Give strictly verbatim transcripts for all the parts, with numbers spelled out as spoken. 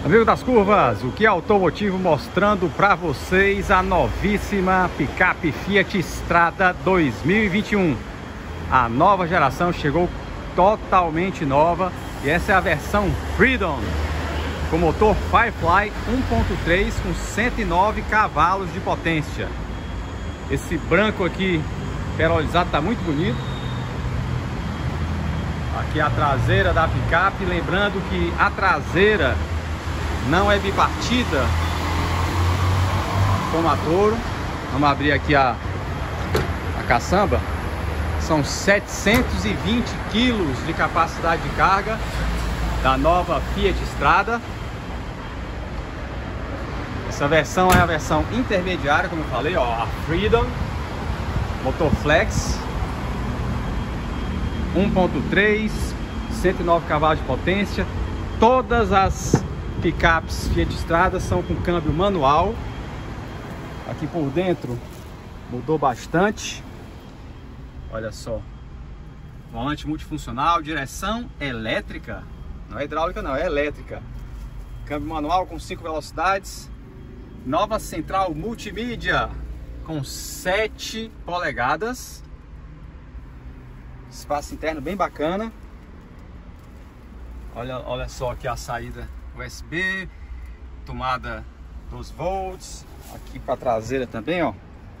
Amigo das curvas, o que é automotivo mostrando para vocês a novíssima picape Fiat Strada dois mil e vinte e um. A nova geração chegou totalmente nova e essa é a versão Freedom, com motor Firefly um ponto três com cento e nove cavalos de potência. Esse branco aqui perolizado está muito bonito. Aqui a traseira da picape, lembrando que a traseira não é bipartida como a Toro. Vamos abrir aqui a, a caçamba. São setecentos e vinte quilos de capacidade de carga da nova Fiat Strada. Essa versão é a versão intermediária, como eu falei, ó, a Freedom, motor flex, um ponto três, cento e nove cavalos de potência. Todas as picapes Fiat Strada são com câmbio manual. Aqui por dentro mudou bastante. Olha só, volante multifuncional, direção elétrica, não é hidráulica não, é elétrica. Câmbio manual com cinco velocidades. Nova central multimídia com sete polegadas. Espaço interno bem bacana. Olha, olha só aqui a saída U S B, tomada doze volts. Aqui para a traseira também, ó,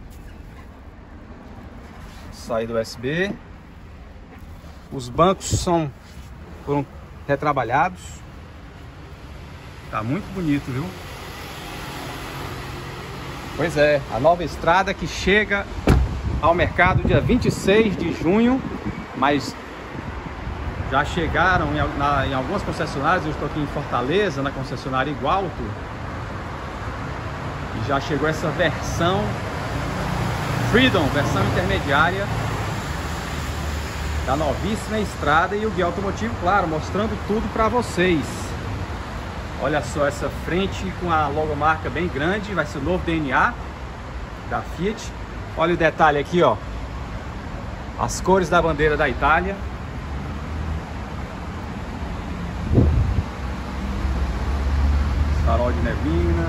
saída U S B. Os bancos são foram retrabalhados. Tá muito bonito, viu? Pois é, a nova Strada que chega ao mercado dia vinte e seis de junho, mas já chegaram em, na, em algumas concessionárias. Eu estou aqui em Fortaleza, na concessionária Igualto, e já chegou essa versão Freedom, versão intermediária da novíssima Strada, e o guia automotivo, claro, mostrando tudo para vocês. Olha só essa frente com a logomarca bem grande, vai ser o novo D N A da Fiat. Olha o detalhe aqui, ó, as cores da bandeira da Itália. Farol de neblina.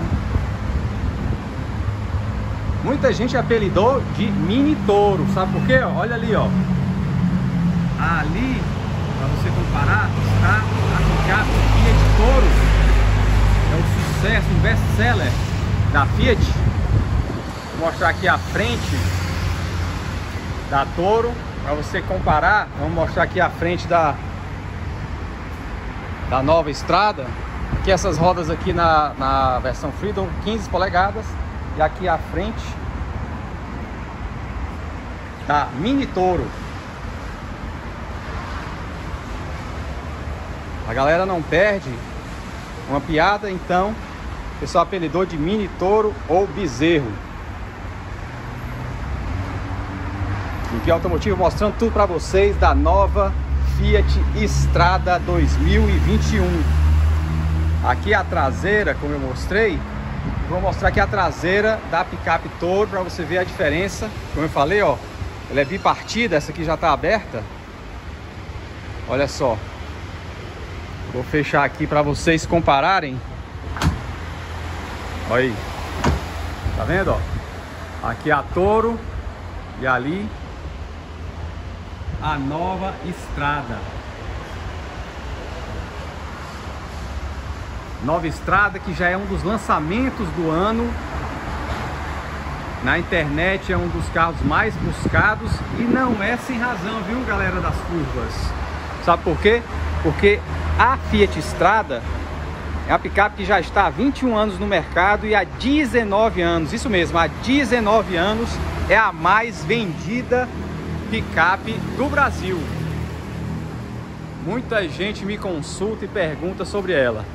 Muita gente apelidou de Mini Toro, sabe por quê? Olha ali, ó. Ali, para você comparar, está a picape Fiat Toro. É um sucesso, um best-seller da Fiat. Vou mostrar aqui a frente da Toro para você comparar. Vamos mostrar aqui a frente da da nova Strada. Aqui essas rodas aqui na, na versão Freedom, quinze polegadas, e aqui a frente da Mini Toro. A galera não perde uma piada, então o pessoal apelidou de Mini Toro ou Bezerro. O guia automotivo mostrando tudo para vocês da nova Fiat Strada dois mil e vinte e um. Aqui a traseira, como eu mostrei, vou mostrar aqui a traseira da picape Toro para você ver a diferença. Como eu falei, ó, ela é bipartida, essa aqui já está aberta. Olha só. Vou fechar aqui para vocês compararem. Olha aí. Tá vendo, ó? Aqui a Toro e ali a nova Strada. Nova Strada que já é um dos lançamentos do ano. Na internet é um dos carros mais buscados e não é sem razão, viu, galera das curvas? Sabe por quê? Porque a Fiat Strada é uma picape que já está há vinte e um anos no mercado e há dezenove anos, isso mesmo, há dezenove anos é a mais vendida picape do Brasil. Muita gente me consulta e pergunta sobre ela.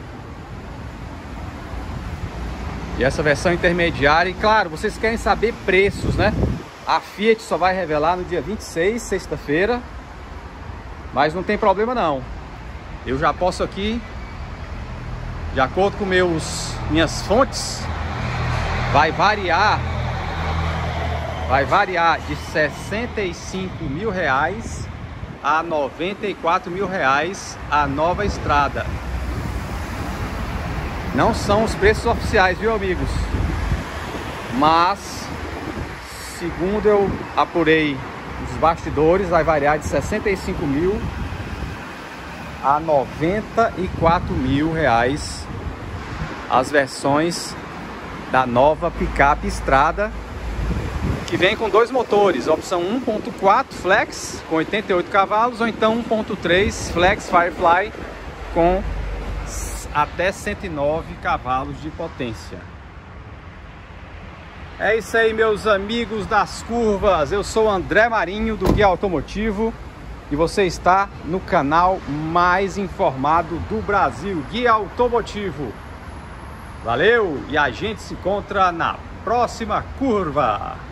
E essa versão intermediária, e claro, vocês querem saber preços, né? A Fiat só vai revelar no dia vinte e seis, sexta-feira, mas não tem problema não. Eu já posso aqui, de acordo com meus, minhas fontes, vai variar, vai variar de sessenta e cinco mil reais a noventa e quatro mil reais a nova Strada. Não são os preços oficiais, viu, amigos? Mas, segundo eu apurei os bastidores, vai variar de sessenta e cinco mil a noventa e quatro mil reais as versões da nova picape Strada, que vem com dois motores, opção um ponto quatro Flex com oitenta e oito cavalos, ou então um ponto três Flex Firefly com até cento e nove cavalos de potência. É isso aí, meus amigos das curvas. Eu sou André Marinho, do Guia Automotivo, e você está no canal mais informado do Brasil, Guia Automotivo. Valeu, e a gente se encontra na próxima curva.